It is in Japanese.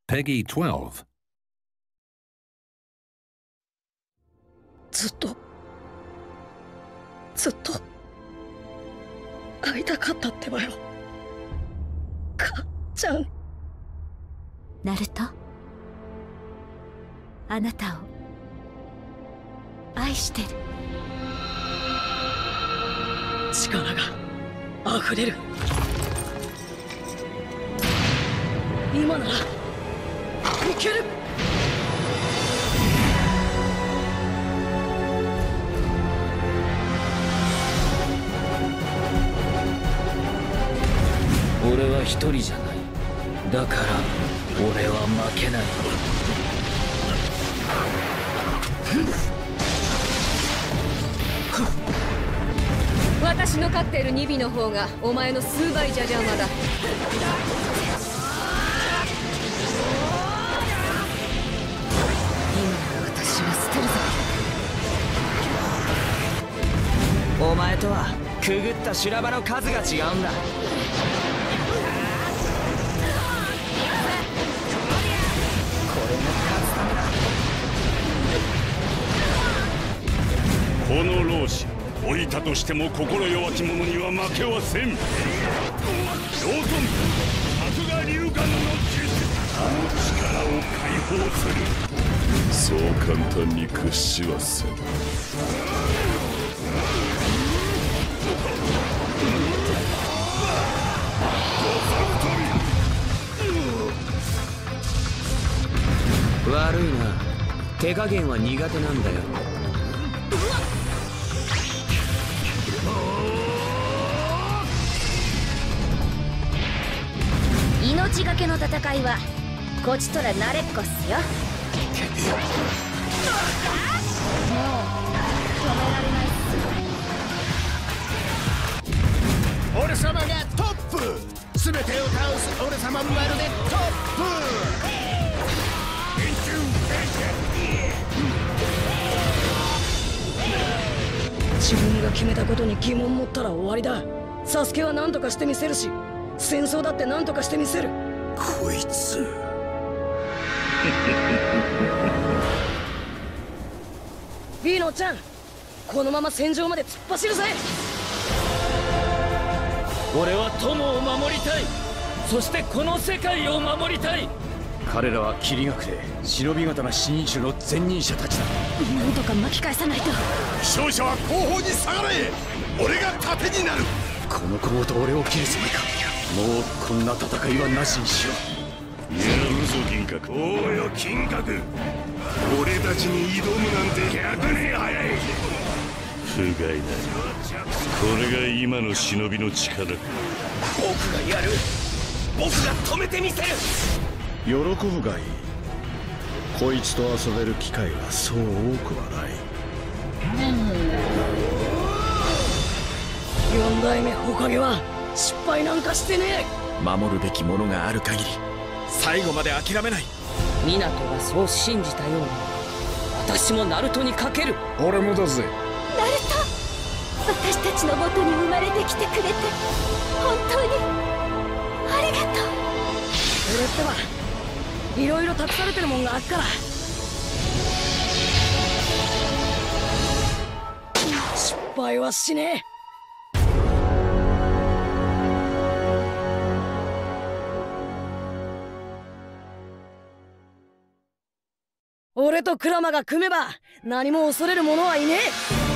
Peggy 12. ずっと会いたかったってばよ。かっちゃん。 ナルト、あなたを愛してる。 力が溢れる。今ならいける。 俺は一人じゃない。だから俺は負けない。 私の飼っているニビの方がお前の数倍じゃ邪魔だ。今の私は捨てるぞ。 お前とはくぐった修羅場の数が違うんだ。 この老子、老いたとしても心弱き者には負けはせん。ロートン、さすが龍眼の術、あの力を解放する。そう簡単に屈しはせん。 悪いな、手加減は苦手なんだよ。 命がけの戦いはこちとら慣れっこっすよ。もう止められないっす。 俺様がトップ。全てを倒す俺様まるでトップ。 自分が決めたことに疑問持ったら終わりだ。サスケは何とかしてみせるし、戦争だって何とかしてみせる。 こいつビーノちゃん、このまま戦場まで突っ走るぜ。 俺は友を守りたい。そしてこの世界を守りたい。彼らは霧学で忍び型な新種の前任者たちだ。 なんとか巻き返さないと。 勝者は後方に下がれ。俺が盾になる。 この子と俺を切るつもりか。もうこんな戦いはなしにしよう。やるぞ銀閣。おうよ金閣。俺たちに挑むなんて100年早い。不甲斐ない。これが今の忍びの力。僕がやる。僕が止めてみせる。 喜ぶがいい。こいつと遊べる機会はそう多くはない。 4代目火影は失敗なんかしてねえ。守るべきものがある限り最後まで諦めない。 湊がそう信じたように私もナルトにかける。 俺もだぜ。 ナルト、私たちの元に生まれてきてくれて本当にありがとう。 俺ってはいろいろ託されてるもんがあっから失敗はしねえ。俺とクラマが組めば何も恐れる者はいねえ。